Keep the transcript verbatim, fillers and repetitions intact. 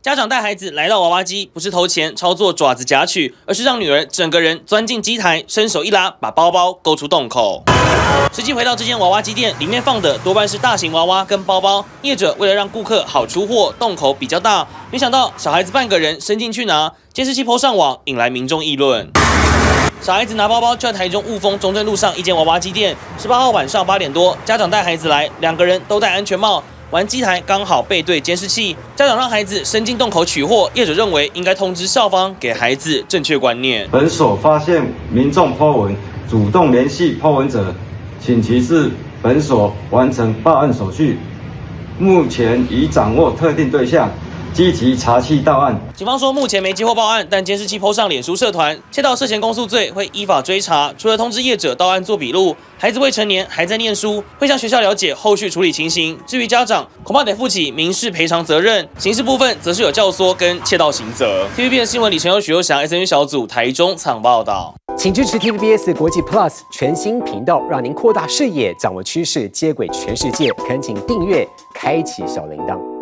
家长带孩子来到娃娃机，不是投钱操作爪子夹取，而是让女儿整个人钻进机台，伸手一拉，把包包勾出洞口。实际回到这间娃娃机店，里面放的多半是大型娃娃跟包包。业者为了让顾客好出货，洞口比较大，没想到小孩子半个人伸进去拿，监视器po上网，引来民众议论。小孩子拿包包就在台中雾峰中正路上一间娃娃机店，十八号晚上八点多，家长带孩子来，两个人都戴安全帽。 玩机台刚好背对监视器，家长让孩子伸进洞口取货，业者认为应该通知校方，给孩子正确观念。 本所发现民众po文，主动联系po文者，请其至本所完成报案手续。目前已掌握特定对象，积极查缉到案。 警方说目前没接获报案，但监视器 po 上脸书社团，窃盗涉嫌公诉罪，会依法追查。除了通知业者到案做笔录，孩子未成年还在念书，会向学校了解后续处理情形。至于家长，恐怕得负起民事赔偿责任，刑事部分则是有教唆跟窃盗刑责。T V B S 新闻李晨佑、许佑翔 S N U 小组台中采访报道。 请支持 T V B S 国际 Plus 全新频道，让您扩大视野，掌握趋势，接轨全世界。恳请订阅，开启小铃铛。